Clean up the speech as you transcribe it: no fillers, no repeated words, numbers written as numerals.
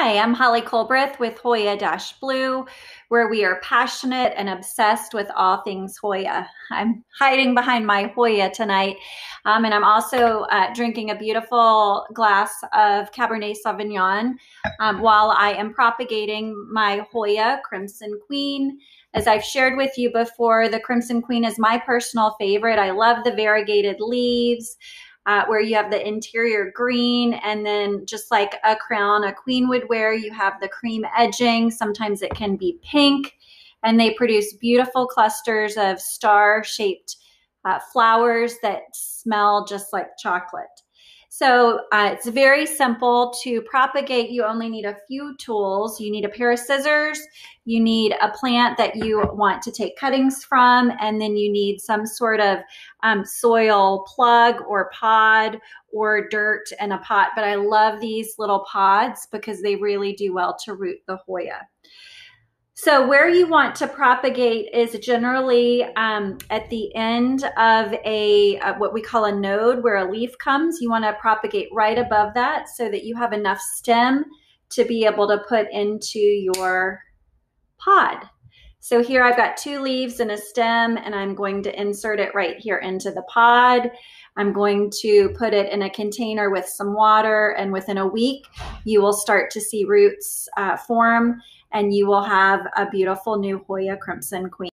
Hi, I'm Holly Colbreth with Hoya-Blue, where we are passionate and obsessed with all things Hoya. I'm hiding behind my Hoya tonight, and I'm also drinking a beautiful glass of Cabernet Sauvignon while I am propagating my Hoya Crimson Queen. As I've shared with you before, the Crimson Queen is my personal favorite. I love the variegated leaves. Where you have the interior green, and then just like a crown a queen would wear, you have the cream edging. Sometimes it can be pink, and they produce beautiful clusters of star-shaped flowers that smell just like chocolate. So it's very simple to propagate. You only need a few tools. You need a pair of scissors, you need a plant that you want to take cuttings from, and then you need some sort of soil plug or pod or dirt in a pot. But I love these little pods because they really do well to root the Hoya. So where you want to propagate is generally at the end of what we call a node where a leaf comes. You want to propagate right above that so that you have enough stem to be able to put into your pod. So here I've got 2 leaves and a stem, and I'm going to insert it right here into the pod. I'm going to put it in a container with some water, and within a week, you will start to see roots form, and you will have a beautiful new Hoya Crimson Queen.